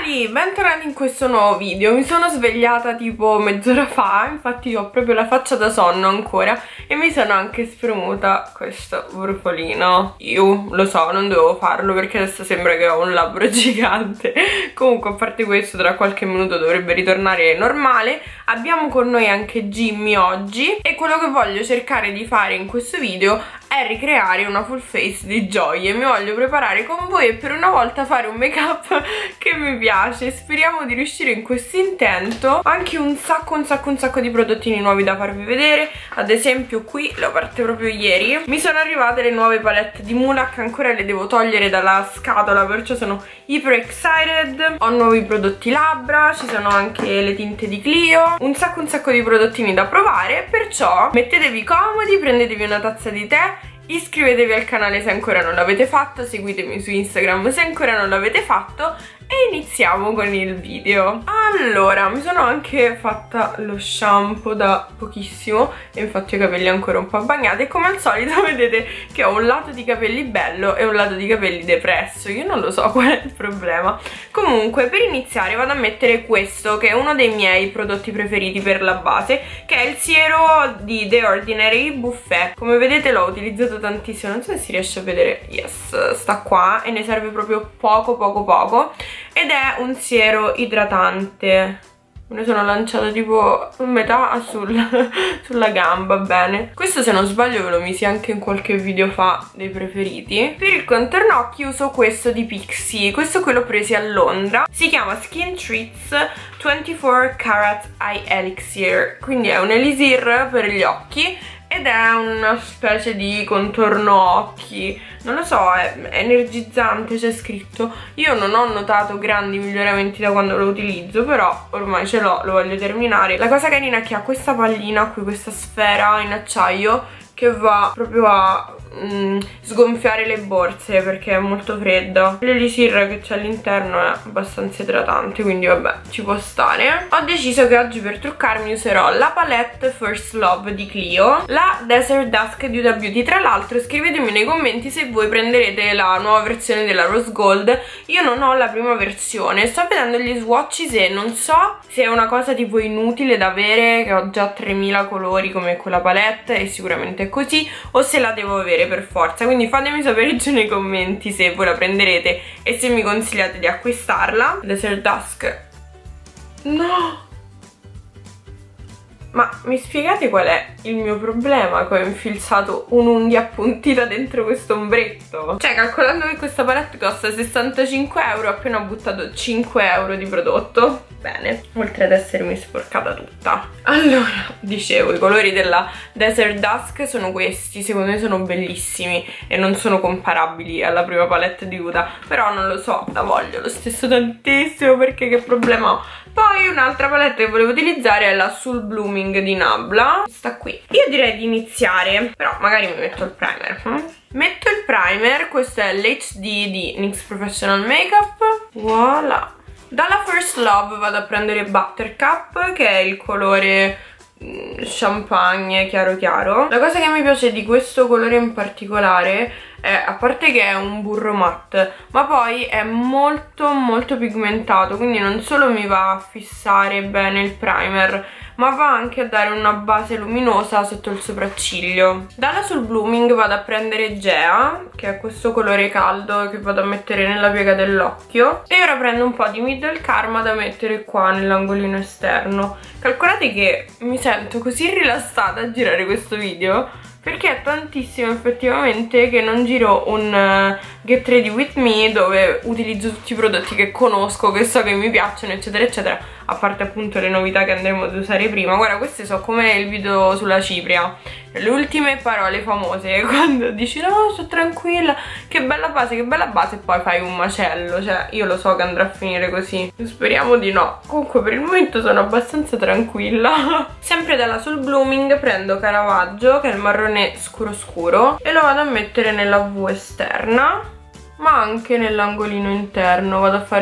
cari, bentornati in questo nuovo video. Mi sono svegliata tipo mezz'ora fa, infatti ho proprio la faccia da sonno ancora e mi sono anche spremuta questo brufolino. Io lo so, non dovevo farlo perché adesso sembra che ho un labbro gigante. Comunque, a parte questo, tra qualche minuto dovrebbe ritornare normale. Abbiamo con noi anche Jimmy oggi e quello che voglio cercare di fare in questo video è ricreare una full face di gioie. Mi voglio preparare con voi e per una volta fare un make up che mi piace. Speriamo di riuscire in questo intento. Ho anche un sacco di prodottini nuovi da farvi vedere. Ad esempio qui, le ho aperte proprio ieri, mi sono arrivate le nuove palette di Mulac. Ancora le devo togliere dalla scatola, perciò sono hyper excited. Ho nuovi prodotti labbra, ci sono anche le tinte di Clio, un sacco di prodottini da provare. Perciò mettetevi comodi, prendetevi una tazza di tè, iscrivetevi al canale se ancora non l'avete fatto, seguitemi su Instagram se ancora non l'avete fatto e iniziamo con il video. Allora, mi sono anche fatta lo shampoo da pochissimo e infatti ho i capelli ancora un po' bagnati e come al solito vedete che ho un lato di capelli bello e un lato di capelli depresso. Io non lo so qual è il problema. Comunque, per iniziare vado a mettere questo che è uno dei miei prodotti preferiti per la base, che è il siero di The Ordinary Buffet. Come vedete l'ho utilizzato tantissimo, non so se si riesce a vedere, yes, sta qua e ne serve proprio poco ed è un siero idratante. Me ne sono lanciata tipo metà sulla gamba, bene. Questo, se non sbaglio, ve lo misi anche in qualche video fa dei preferiti. Per il contorno occhi uso questo di Pixi. Questo qui l'ho preso a Londra. Si chiama Skin Treats 24 Karat Eye Elixir. Quindi è un elisir per gli occhi ed è una specie di contorno occhi, non lo so, è energizzante, c'è scritto. Io non ho notato grandi miglioramenti da quando lo utilizzo, però ormai ce l'ho, lo voglio terminare. La cosa carina è che ha questa pallina qui, questa sfera in acciaio che va proprio a sgonfiare le borse perché è molto fredda. L'elisir che c'è all'interno è abbastanza idratante, quindi vabbè, ci può stare. Ho deciso che oggi per truccarmi userò la palette First Love di Clio, la Desert Dusk di Huda Beauty. Tra l'altro scrivetemi nei commenti se voi prenderete la nuova versione della Rose Gold. Io non ho la prima versione, sto vedendo gli swatch e non so se è una cosa tipo inutile da avere, che ho già 3000 colori come quella palette e sicuramente è così, o se la devo avere per forza. Quindi fatemi sapere giù nei commenti se voi la prenderete e se mi consigliate di acquistarla. Desert Dusk. No! Ma mi spiegate qual è il mio problema? Che ho infilzato un'unghia appuntita dentro questo ombretto? Cioè, calcolando che questa palette costa 65 euro, ho appena buttato 5 euro di prodotto. Bene, oltre ad essermi sporcata tutta. Allora, dicevo, i colori della Desert Dusk sono questi. Secondo me sono bellissimi e non sono comparabili alla prima palette di Huda, però non lo so, la voglio lo stesso tantissimo, perché che problema ho? Poi un'altra palette che volevo utilizzare è la Soul Blooming di Nabla, sta qui. Io direi di iniziare, però magari mi metto il primer. Metto il primer, questo è l'HD di NYX Professional Makeup. Voilà. Dalla First Love vado a prendere Buttercup, che è il colore champagne chiaro. La cosa che mi piace di questo colore in particolare è, a parte che è un burro matte, ma poi è molto pigmentato, quindi non solo mi va a fissare bene il primer, ma va anche a dare una base luminosa sotto il sopracciglio. Dalla Soul Blooming vado a prendere Gea, che è questo colore caldo che vado a mettere nella piega dell'occhio, e ora prendo un po' di Middle Karma da mettere qua nell'angolino esterno. Calcolate che mi sento così rilassata a girare questo video, perché è tantissimo effettivamente che non giro un Get Ready With Me dove utilizzo tutti i prodotti che conosco, che so che mi piacciono, eccetera eccetera, a parte appunto le novità che andremo ad usare prima. Guarda, queste sono come il video sulla cipria, le ultime parole famose, quando dici no, sto tranquilla, che bella base, e poi fai un macello. Cioè, io lo so che andrà a finire così, speriamo di no. Comunque per il momento sono abbastanza tranquilla. Sempre dalla Soul Blooming prendo Caravaggio, che è il marrone scuro e lo vado a mettere nella V esterna, ma anche nell'angolino interno. Vado a fare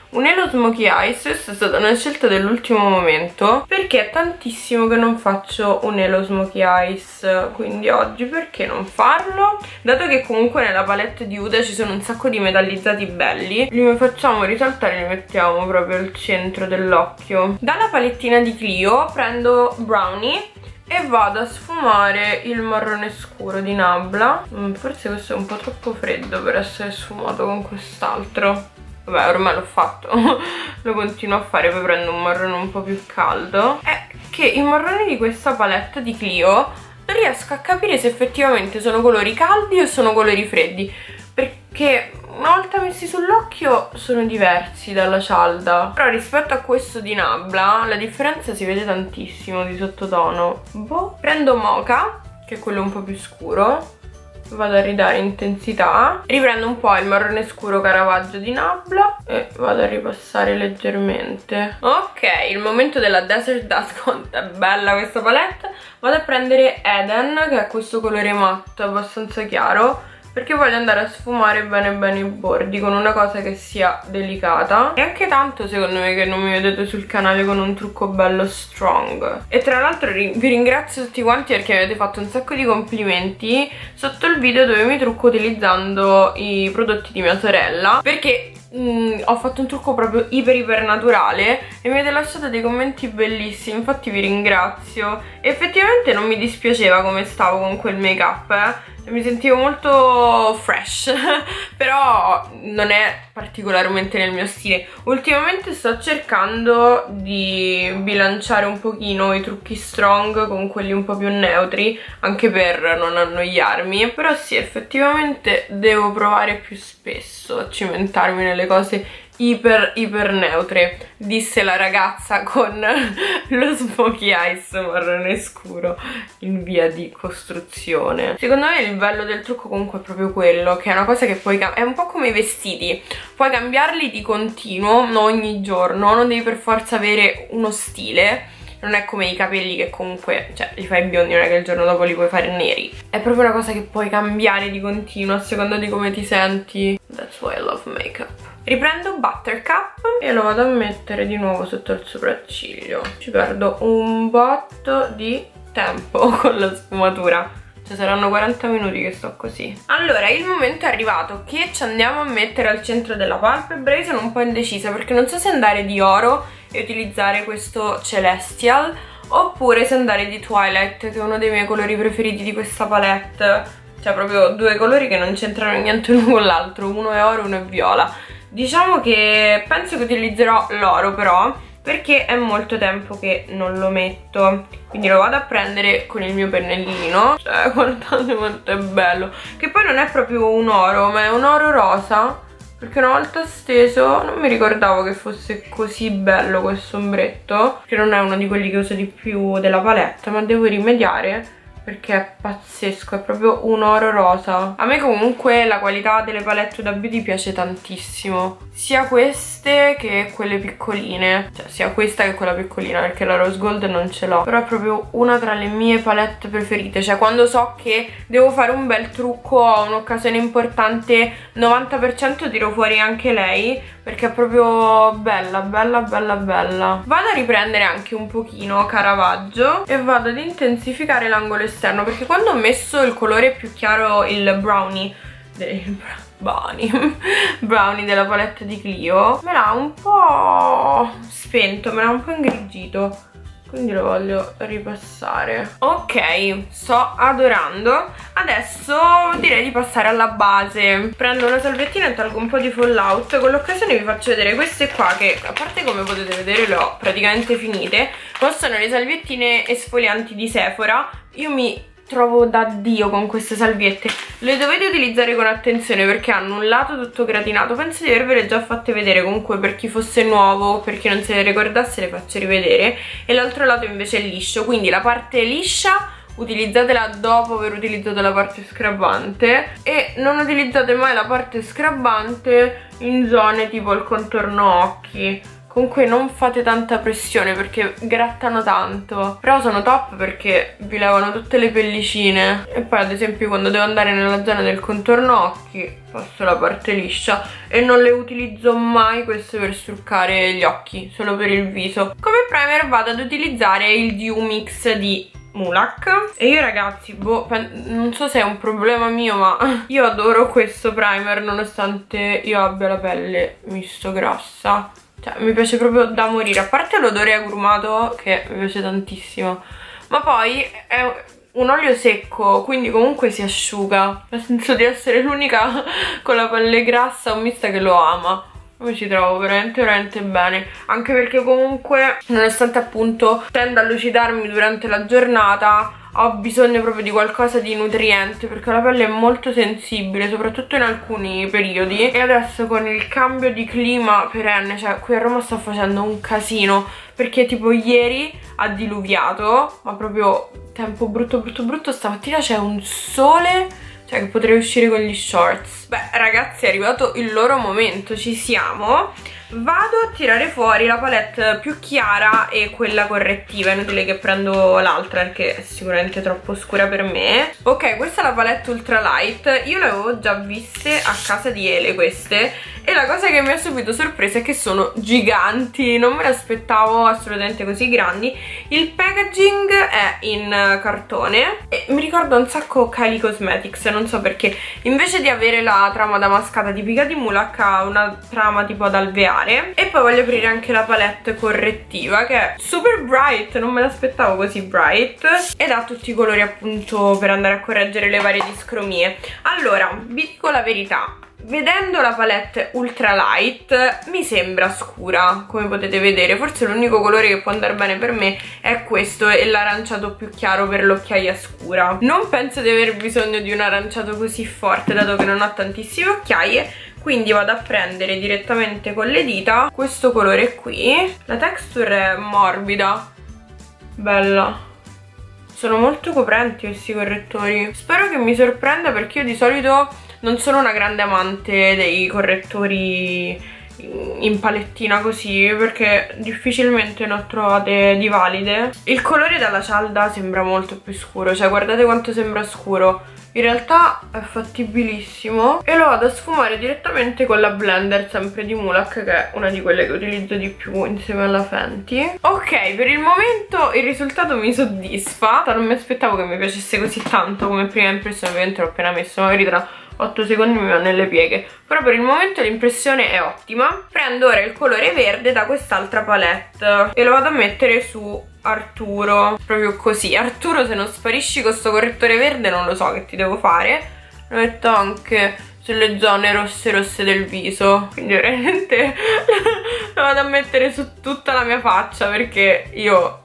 un Halo Smokey Eyes. Questa è stata una scelta dell'ultimo momento perché è tantissimo che non faccio un Halo Smokey Eyes, quindi oggi perché non farlo? Dato che comunque nella palette di Huda ci sono un sacco di metallizzati belli, li facciamo risaltare e li mettiamo proprio al centro dell'occhio. Dalla palettina di Clio prendo Brownie e vado a sfumare il marrone scuro di Nabla. Forse questo è un po' troppo freddo per essere sfumato con quest'altro. Vabbè, ormai l'ho fatto, lo continuo a fare, poi prendo un marrone un po' più caldo. È che i marroni di questa palette di Clio non riesco a capire se effettivamente sono colori caldi o sono colori freddi, perché una volta messi sull'occhio sono diversi dalla cialda. Però rispetto a questo di Nabla la differenza si vede tantissimo di sottotono. Boh. Prendo Mocha, che è quello un po' più scuro, vado a ridare intensità, riprendo un po' il marrone scuro Caravaggio di Nabla e vado a ripassare leggermente. Ok, il momento della Desert Dust Coat. È bella questa palette. Vado a prendere Eden, che è questo colore matte abbastanza chiaro, perché voglio andare a sfumare bene bene i bordi con una cosa che sia delicata. E anche tanto secondo me che non mi vedete sul canale con un trucco bello strong. E tra l'altro vi ringrazio tutti quanti perché mi avete fatto un sacco di complimenti sotto il video dove mi trucco utilizzando i prodotti di mia sorella, perché ho fatto un trucco proprio iper naturale e mi avete lasciato dei commenti bellissimi, infatti vi ringrazio. E effettivamente non mi dispiaceva come stavo con quel make up, mi sentivo molto fresh però non è particolarmente nel mio stile. Ultimamente sto cercando di bilanciare un pochino i trucchi strong con quelli un po' più neutri, anche per non annoiarmi. Però sì, effettivamente devo provare più spesso a cimentarmi nelle cose iper neutre, disse la ragazza con lo smokey eyes marrone scuro in via di costruzione. Secondo me il bello del trucco comunque è proprio quello, che è una cosa che puoi è un po' come i vestiti, puoi cambiarli di continuo, non ogni giorno, non devi per forza avere uno stile. Non è come i capelli che comunque, cioè, li fai biondi, non è che il giorno dopo li puoi fare neri. È proprio una cosa che puoi cambiare di continuo a seconda di come ti senti. That's why I love makeup. Riprendo Buttercup e lo vado a mettere di nuovo sotto il sopracciglio. Ci perdo un botto di tempo con la sfumatura. Cioè saranno 40 minuti che sto così. Allora, il momento è arrivato che ci andiamo a mettere al centro della palpebra. Io sono un po' indecisa perché non so se andare di oro e utilizzare questo Celestial oppure se andare di Twilight, che è uno dei miei colori preferiti di questa palette. Cioè proprio due colori che non c'entrano niente l'uno con l'altro, uno è oro e uno è viola. Diciamo che penso che utilizzerò l'oro però, perché è molto tempo che non lo metto, quindi lo vado a prendere con il mio pennellino. Cioè guardate quanto è bello, che poi non è proprio un oro ma è un oro rosa, perché una volta steso non mi ricordavo che fosse così bello questo ombretto, che non è uno di quelli che uso di più della palette, ma devo rimediare perché è pazzesco, è proprio un oro rosa. A me comunque la qualità delle palette da beauty piace tantissimo, sia queste che quelle piccoline, cioè sia questa che quella piccolina, perché la rose gold non ce l'ho, però è proprio una tra le mie palette preferite. Cioè quando so che devo fare un bel trucco a un'occasione importante, 90% tiro fuori anche lei, perché è proprio bella. Vado a riprendere anche un pochino Caravaggio e vado ad intensificare l'angolo esterno, perché quando ho messo il colore più chiaro, il brownie della palette di Clio, me l'ha un po' spento, me l'ha un po' ingrigito, quindi lo voglio ripassare. Ok, sto adorando. Adesso direi di passare alla base. Prendo una salviettina e tolgo un po' di fallout. Con l'occasione vi faccio vedere queste qua, che a parte come potete vedere le ho praticamente finite, ma sono le salviettine esfolianti di Sephora. Io mi trovo da Dio con queste salviette. Le dovete utilizzare con attenzione perché hanno un lato tutto gratinato. Penso di avervele già fatte vedere, comunque per chi fosse nuovo, per chi non se le ricordasse le faccio rivedere. E l'altro lato invece è liscio, quindi la parte liscia utilizzatela dopo aver utilizzato la parte scrabbante e non utilizzate mai la parte scrabbante in zone tipo il contorno occhi, Comunque non fate tanta pressione perché grattano tanto. Però sono top perché vi levano tutte le pellicine. E poi ad esempio quando devo andare nella zona del contorno occhi passo la parte liscia. E non le utilizzo mai queste per struccare gli occhi, solo per il viso. Come primer vado ad utilizzare il Dew Mix di Mulac. E io ragazzi, boh, non so se è un problema mio, ma io adoro questo primer nonostante io abbia la pelle misto grassa. Cioè mi piace proprio da morire. A parte l'odore agrumato che mi piace tantissimo, ma poi è un olio secco, quindi comunque si asciuga. Penso di essere l'unica con la pelle grassa o mista che lo ama. Io ci trovo veramente veramente bene. Anche perché comunque, nonostante appunto tenda a lucidarmi durante la giornata, ho bisogno proprio di qualcosa di nutriente, perché la pelle è molto sensibile, soprattutto in alcuni periodi. E adesso con il cambio di clima perenne, cioè qui a Roma sta facendo un casino, perché tipo ieri ha diluviato, ma proprio tempo brutto brutto brutto. Stamattina c'è un sole, cioè che potrei uscire con gli shorts. Beh ragazzi, è arrivato il loro momento, ci siamo. Vado a tirare fuori la palette più chiara e quella correttiva. È inutile che prendo l'altra perché è sicuramente troppo scura per me. Ok, questa è la palette ultra light. Io le avevo già viste a casa di Ele queste, e la cosa che mi ha subito sorpresa è che sono giganti. Non me le aspettavo assolutamente così grandi. Il packaging è in cartone e mi ricorda un sacco Kylie Cosmetics, non so perché. Invece di avere la trama damascata tipica di Mulac, ha una trama tipo ad alveare. E poi voglio aprire anche la palette correttiva, che è super bright, non me l'aspettavo così bright, ed ha tutti i colori appunto per andare a correggere le varie discromie. Allora, vi dico la verità, vedendo la palette ultra light mi sembra scura, come potete vedere. Forse l'unico colore che può andare bene per me è questo, e l'aranciato più chiaro per l'occhiaia scura. Non penso di aver bisogno di un aranciato così forte, dato che non ho tantissime occhiaie, quindi vado a prendere direttamente con le dita questo colore qui. La texture è morbida, bella. Sono molto coprenti questi correttori. Spero che mi sorprenda, perché io di solito non sono una grande amante dei correttori in palettina così, perché difficilmente ne ho trovate di valide. Il colore dalla cialda sembra molto più scuro, cioè guardate quanto sembra scuro. In realtà è fattibilissimo, e lo vado a sfumare direttamente con la blender sempre di Mulac, che è una di quelle che utilizzo di più insieme alla Fenty. Ok, per il momento il risultato mi soddisfa. Non mi aspettavo che mi piacesse così tanto come prima impressione, ovviamente l'ho appena messo, magari tra 8 secondi mi va nelle pieghe, però per il momento l'impressione è ottima. Prendo ora il colore verde da quest'altra palette e lo vado a mettere su Arturo, proprio così. Arturo, se non sparisci con sto correttore verde non lo so che ti devo fare. Lo metto anche sulle zone rosse rosse del viso, quindi veramente lo vado a mettere su tutta la mia faccia, perché io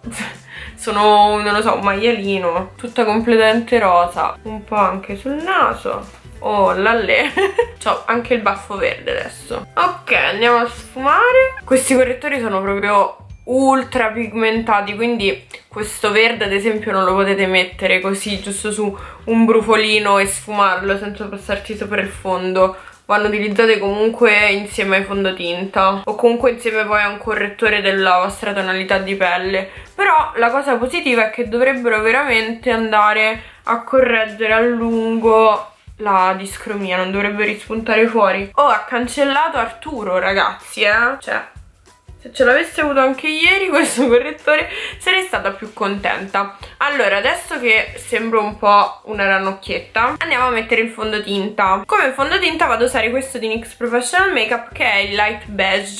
sono, non lo so, un maialino, tutta completamente rosa. Un po' anche sul naso. Oh lalle. C'ho anche il baffo verde adesso. Ok, andiamo a sfumare. Questi correttori sono proprio ultra pigmentati, quindi questo verde ad esempio non lo potete mettere così giusto su un brufolino e sfumarlo senza passarci sopra il fondo. Vanno utilizzate comunque insieme ai fondotinta, o comunque insieme poi a un correttore della vostra tonalità di pelle. Però la cosa positiva è che dovrebbero veramente andare a correggere a lungo la discromia, non dovrebbe rispuntare fuori. Oh, ha cancellato Arturo ragazzi, cioè se ce l'avessi avuto anche ieri questo correttore sarei stata più contenta. Allora, adesso che sembro un po' una ranocchietta, andiamo a mettere il fondotinta. Come fondotinta vado a usare questo di NYX Professional Makeup, che è il Light Beige,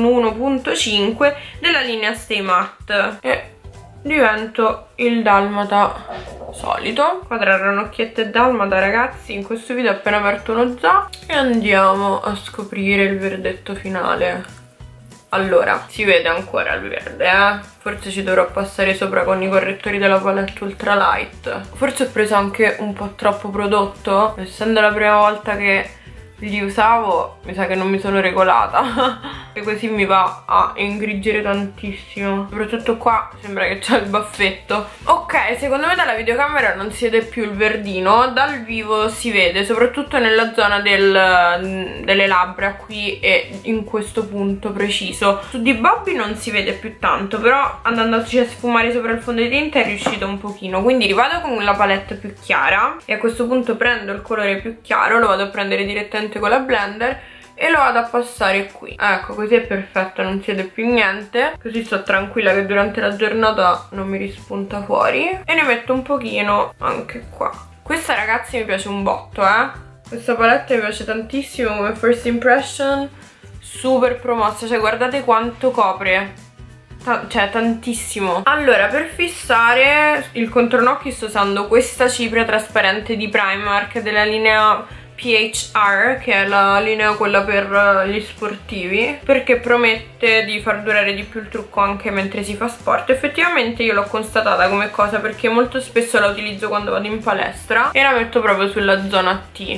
l'1.5 della linea Stay Matte, e divento il dalmata solito. Qua tra ranocchietta e dalmata ragazzi, in questo video ho appena aperto uno ZA e andiamo a scoprire il verdetto finale. Allora, si vede ancora il verde, forse ci dovrò passare sopra con i correttori della palette ultra light. Forse ho preso anche un po' troppo prodotto, essendo la prima volta che li usavo, mi sa che non mi sono regolata e così mi va a ingrigire tantissimo, soprattutto qua sembra che c'è il baffetto. Ok, secondo me dalla videocamera non si vede più il verdino, dal vivo si vede, soprattutto nella zona delle labbra qui e in questo punto preciso. Su di Bobby non si vede più tanto, però andandoci a sfumare sopra il fondotinta è riuscito un pochino, quindi rivado con la palette più chiara e a questo punto prendo il colore più chiaro, lo vado a prendere direttamente con la blender e lo vado a passare qui. Ecco, così è perfetto, non si vede più niente, così sto tranquilla che durante la giornata non mi rispunta fuori. E ne metto un pochino anche qua. Questa, ragazzi, mi piace un botto, questa palette mi piace tantissimo come first impression, super promossa, cioè guardate quanto copre, cioè tantissimo. Allora, per fissare il contorno occhi sto usando questa cipria trasparente di Primark della linea PHR, che è la linea quella per gli sportivi, perché promette di far durare di più il trucco anche mentre si fa sport. Effettivamente io l'ho constatata come cosa, perché molto spesso la utilizzo quando vado in palestra e la metto proprio sulla zona T.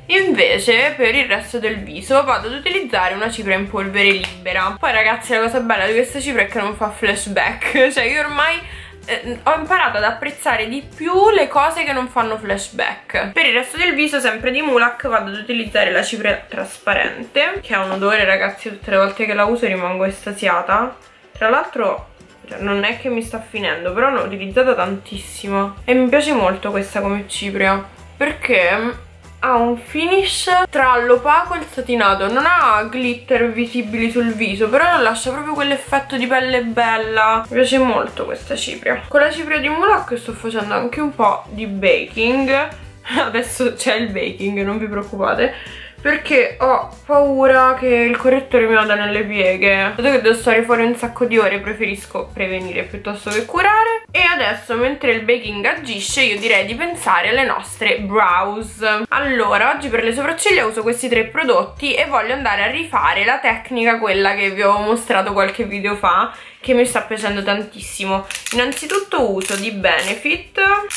Invece per il resto del viso vado ad utilizzare una cipria in polvere libera. Poi, ragazzi, la cosa bella di questa cipria è che non fa flashback, cioè io ormai ho imparato ad apprezzare di più le cose che non fanno flashback. Per il resto del viso, sempre di Mulac, vado ad utilizzare la cipria trasparente, che ha un odore, ragazzi, tutte le volte che la uso rimango estasiata. Tra l'altro, cioè, non è che mi sta finendo, però l'ho utilizzata tantissimo e mi piace molto questa come cipria, perché ha un finish tra l'opaco e il satinato, non ha glitter visibili sul viso, però lascia proprio quell'effetto di pelle bella. Mi piace molto questa cipria. Con la cipria di Mulac sto facendo anche un po' di baking. Adesso c'è il baking, non vi preoccupate, perché ho paura che il correttore mi vada nelle pieghe. Dato che devo stare fuori un sacco di ore, preferisco prevenire piuttosto che curare. E adesso, mentre il baking agisce, io direi di pensare alle nostre brows. Allora, oggi per le sopracciglia uso questi 3 prodotti e voglio andare a rifare la tecnica, quella che vi avevo mostrato qualche video fa, che mi sta piacendo tantissimo. Innanzitutto uso di Benefit,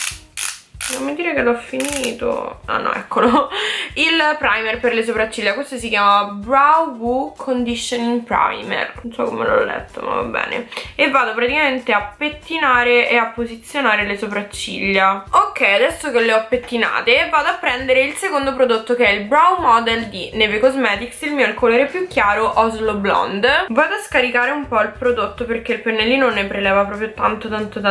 non mi dire che l'ho finito. Ah no, eccolo. Il primer per le sopracciglia. Questo si chiama Brow Woo Conditioning Primer. Non so come l'ho letto, ma va bene. E vado praticamente a pettinare e a posizionare le sopracciglia. Ok, adesso che le ho pettinate vado a prendere il secondo prodotto, che è il Brow Model di Neve Cosmetics. Il mio è il colore più chiaro, Oslo Blonde. Vado a scaricare un po' il prodotto perché il pennellino ne preleva proprio tanto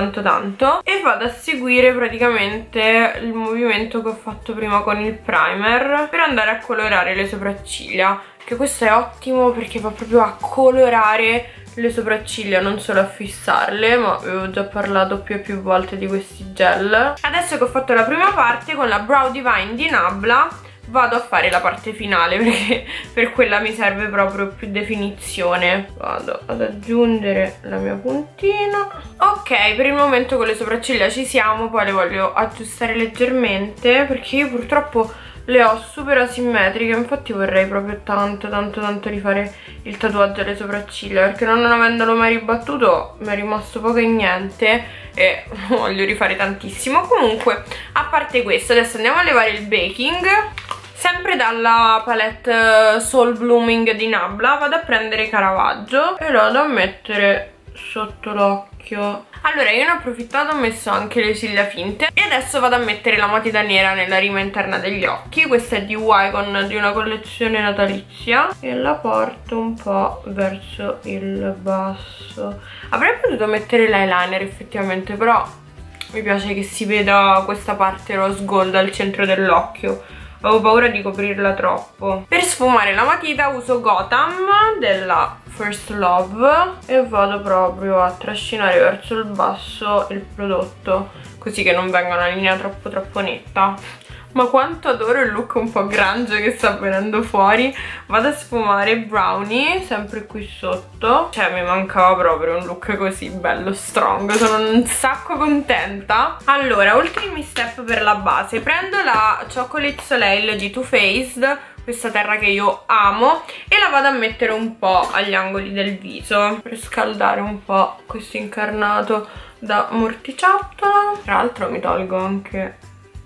e vado a seguire praticamente il movimento che ho fatto prima con il primer per andare a colorare le sopracciglia, che questo è ottimo perché va proprio a colorare le sopracciglia, non solo a fissarle, ma avevo già parlato più e più volte di questi gel. Adesso che ho fatto la prima parte con la Brow Divine di Nabla, vado a fare la parte finale, perché per quella mi serve proprio più definizione. Vado ad aggiungere la mia puntina. Ok, per il momento con le sopracciglia ci siamo, poi le voglio aggiustare leggermente perché io purtroppo le ho super asimmetriche, infatti vorrei proprio tanto rifare il tatuaggio alle sopracciglia, perché non avendolo mai ribattuto mi è rimasto poco e niente e voglio rifare tantissimo. Comunque, a parte questo, adesso andiamo a levare il baking. Sempre dalla palette Soul Blooming di Nabla vado a prendere Caravaggio e lo vado a mettere sotto l'occhio. Allora, io ne ho approfittato, ho messo anche le ciglia finte e adesso vado a mettere la matita nera nella rima interna degli occhi. Questa è di Wycon, di una collezione natalizia, e la porto un po' verso il basso. Avrei potuto mettere l'eyeliner effettivamente, però mi piace che si veda questa parte rose gold al centro dell'occhio. Avevo paura di coprirla troppo. Per sfumare la matita uso Gotham della First Love e vado proprio a trascinare verso il basso il prodotto, così che non venga una linea troppo netta. Ma quanto adoro il look un po' grunge che sta venendo fuori. Vado a sfumare Brownie, sempre qui sotto. Cioè, mi mancava proprio un look così bello strong. Sono un sacco contenta. Allora, ultimi step per la base. Prendo la Chocolate Soleil di Too Faced, questa terra che io amo, e la vado a mettere un po' agli angoli del viso per scaldare un po' questo incarnato da morticciatta. Tra l'altro mi tolgo anche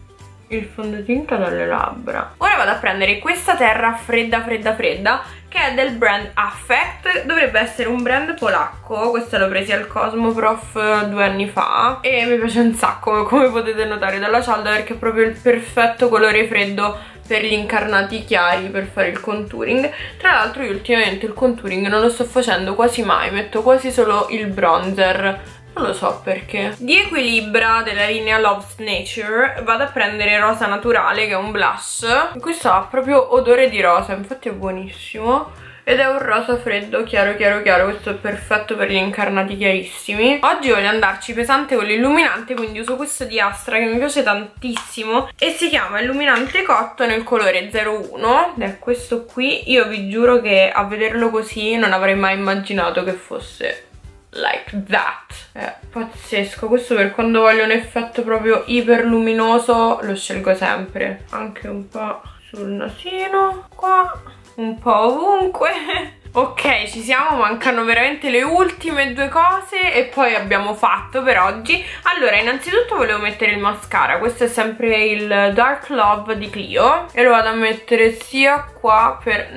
il fondotinta dalle labbra. Ora vado a prendere questa terra fredda che è del brand Affect, dovrebbe essere un brand polacco. Questa l'ho presa al Cosmoprof 2 anni fa e mi piace un sacco, come potete notare dalla cialda, perché è proprio il perfetto colore freddo per gli incarnati chiari, per fare il contouring. Tra l'altro io ultimamente il contouring non lo sto facendo quasi mai, metto quasi solo il bronzer, non lo so perché. Di Equilibra della linea Love's Nature vado a prendere Rosa Naturale, che è un blush. Questo ha proprio odore di rosa, infatti è buonissimo. Ed è un rosa freddo, chiaro. Questo è perfetto per gli incarnati chiarissimi. Oggi voglio andarci pesante con l'illuminante, quindi uso questo di Astra che mi piace tantissimo e si chiama Illuminante Cotton nel colore 01 ed è questo qui. Io vi giuro che a vederlo così non avrei mai immaginato che fosse like that. È pazzesco. Questo per quando voglio un effetto proprio iper luminoso lo scelgo sempre. Anche un po' sul nasino qua, un po' ovunque. Ok, ci siamo, mancano veramente le ultime due cose e poi abbiamo fatto per oggi. Allora, innanzitutto volevo mettere il mascara. Questo è sempre il Dark Love di Clio e lo vado a mettere sia qua per...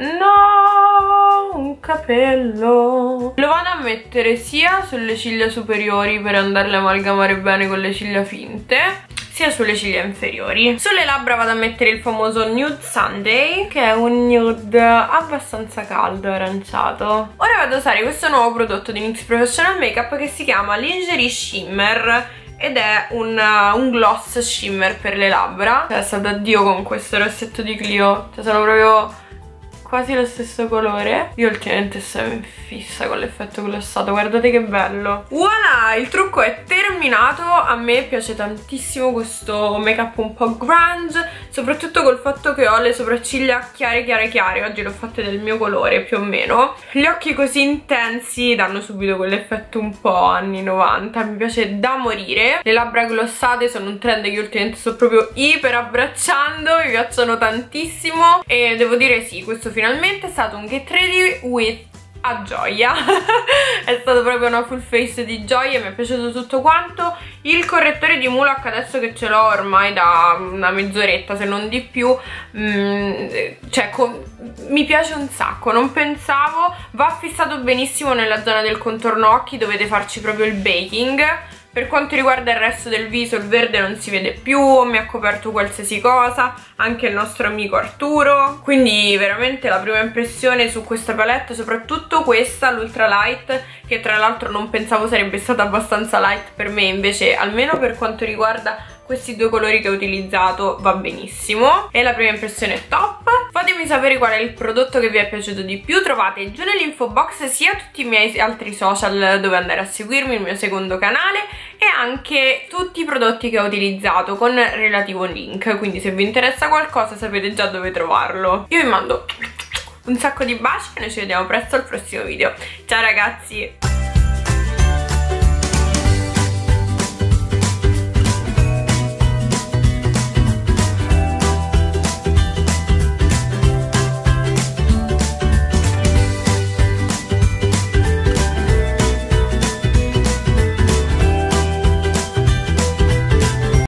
no, un capello! Lo vado a mettere sia sulle ciglia superiori per andarle a amalgamare bene con le ciglia finte, sia sulle ciglia inferiori. Sulle labbra vado a mettere il famoso Nude Sunday, che è un nude abbastanza caldo, aranciato. Ora vado a usare questo nuovo prodotto di NYX Professional Makeup che si chiama Lingerie Shimmer ed è un gloss shimmer per le labbra. Cioè, sta da Dio con questo rossetto di Clio, cioè sono proprio quasi lo stesso colore. Io ultimamente sono in fissa con l'effetto glossato, guardate che bello. Voilà, il trucco è terminato. A me piace tantissimo questo make up un po' grunge, soprattutto col fatto che ho le sopracciglia chiare. Oggi l'ho fatte del mio colore più o meno. Gli occhi così intensi danno subito quell'effetto un po' anni 90, mi piace da morire. Le labbra glossate sono un trend che ultimamente sto proprio iper abbracciando, mi piacciono tantissimo e devo dire sì, questo finalmente è stato un get ready with a gioia. È stato proprio una full face di gioia, mi è piaciuto tutto quanto. Il correttore di Mulac adesso che ce l'ho ormai da una mezz'oretta se non di più, cioè mi piace un sacco, non pensavo. Va fissato benissimo nella zona del contorno occhi, dovete farci proprio il baking. Per quanto riguarda il resto del viso, il verde non si vede più, mi ha coperto qualsiasi cosa, anche il nostro amico Arturo. Quindi veramente la prima impressione su questa palette, soprattutto questa, l'Ultra Light, che tra l'altro non pensavo sarebbe stata abbastanza light per me, invece almeno per quanto riguarda questi due colori che ho utilizzato va benissimo e la prima impressione è top. Fatemi sapere qual è il prodotto che vi è piaciuto di più. Trovate giù nell'info box sia tutti i miei altri social dove andare a seguirmi, il mio secondo canale, e anche tutti i prodotti che ho utilizzato con relativo link, quindi se vi interessa qualcosa sapete già dove trovarlo. Io vi mando un sacco di baci e noi ci vediamo presto al prossimo video. Ciao ragazzi!